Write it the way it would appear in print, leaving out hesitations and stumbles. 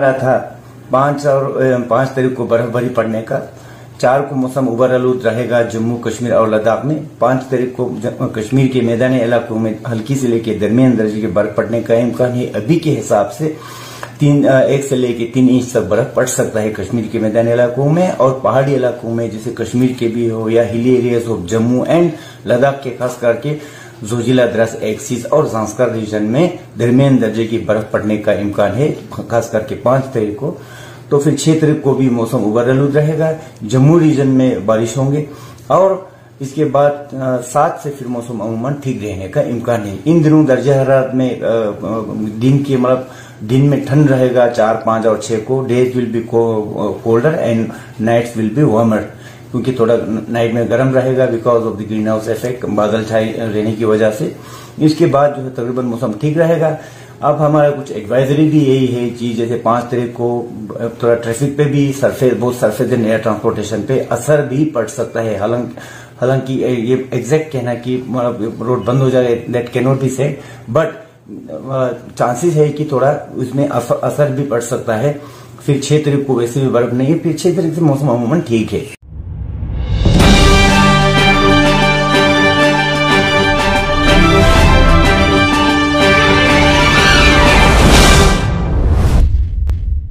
रहा था 5 तारीख को बर्फबारी पड़ने का। 4 को मौसम उबर आलूद रहेगा जम्मू कश्मीर और लद्दाख में। 5 तारीख को कश्मीर के मैदानी इलाकों में हल्की से लेकर दरमियान दर्जे की बर्फ पड़ने का इम्कान है। अभी के हिसाब से 1 से लेकर 3 इंच तक बर्फ पड़ सकता है कश्मीर के मैदानी इलाकों में। और पहाड़ी इलाकों में जैसे कश्मीर के भी हो या हिली एरियाज हो, जम्मू एंड लद्दाख के खास करके जोजिला द्रास एक्सिस और ज़ांस्कर रीजन में दरमियान दर्जे की बर्फ पड़ने का इम्कान है, खास करके 5 तारीख को। तो फिर 6 तारीख को भी मौसम उबर आलूद रहेगा, जम्मू रीजन में बारिश होंगे और इसके बाद 7 से फिर मौसम अमूमन ठीक रहने का इम्कान है। इन दिनों दर्जा हरारत में दिन में ठंड रहेगा 4, 5 और 6 को। Days will be colder and nights will be warmer, क्योंकि थोड़ा नाइट में गर्म रहेगा because of the greenhouse effect, बादल छाए रहने की वजह से। इसके बाद जो है तकरीबन मौसम ठीक रहेगा। अब हमारा कुछ एडवाइजरी भी यही है कि जैसे 5 तारीख को थोड़ा ट्रैफिक पे भी बहुत सरफेस एंड एयर ट्रांसपोर्टेशन पे असर भी पड़ सकता है। हालांकि ये एग्जैक्ट कहना कि रोड बंद हो जाए that can not be said, but chances है कि थोड़ा उसमें असर भी पड़ सकता है। फिर 6 तारीख को वैसे भी बर्फ नहीं है, फिर 6 तारीख से मौसम अमूमन ठीक है।